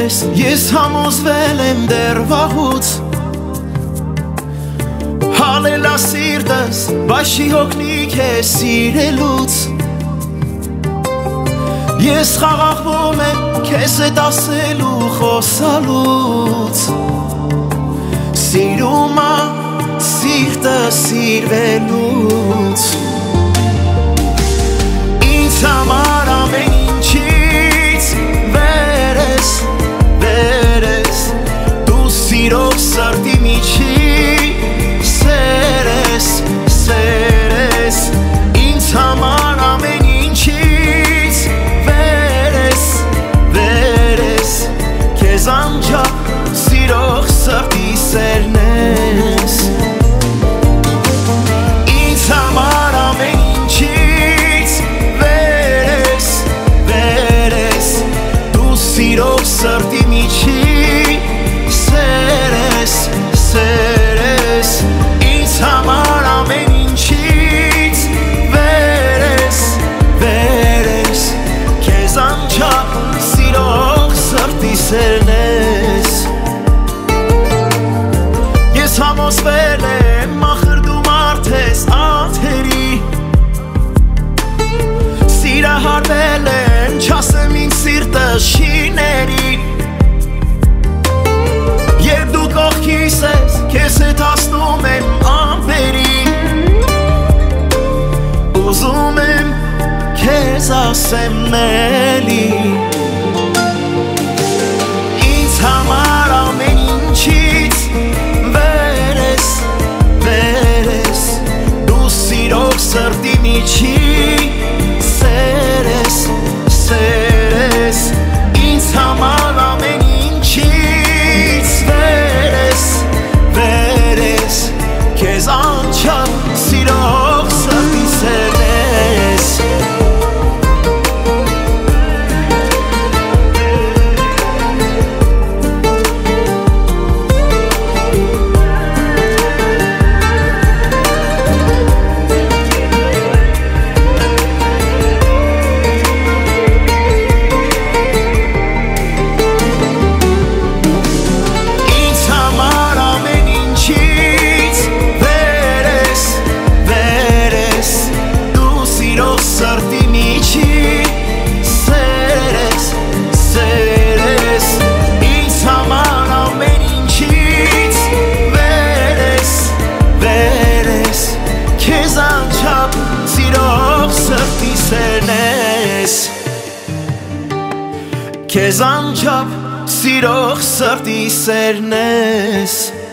ես, ես համոզվել եմ դեռ վաղուց Հալելա սիրտս, բայց չի հոգնի քեզ սիրելուց Ես խաղաղվում եմ քեզ հետ ասելու խոսալուց Սիրում ա սիրտը սիրվելուց Ինձ համար ամեն ինչից վեր ես Դու սիրող սրտի միջի սեր ես Ինձ համար ամեն ինչից վեր ես Քեզ անջապ սիրող սրտի սերն ես Ինձ համար ամեն ինչից վեր ես Դու սիրող սրտի միջի սեր ես Ինձ համար ամեն ինչից վեր ես Քեզ անջապ սիրող սրտի սերն ես Ես համոզվել եմ ախր դու մարդ ես աթերի Սիրահարվել եմ չասեմ ինձ սիրտը շիների Երբ դու կողքիս ես, քեզ հետ հասնում եմ ամպերի Ուզում եմ քեզ ասեմ էլի Ինձ համար ամեն ինչից վեր ես Դու սիրող սրտի միջի սեր ես Ինձ համար ամեն ինչից վեր ես Քեզ անջապ սիրող սրտի սերն ես Քեզ անջապ սիրող սրտի սերն ես